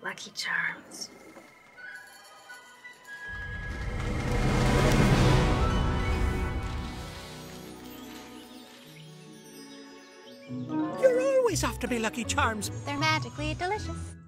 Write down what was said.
Lucky Charms. You're always after me, Lucky Charms. They're magically delicious.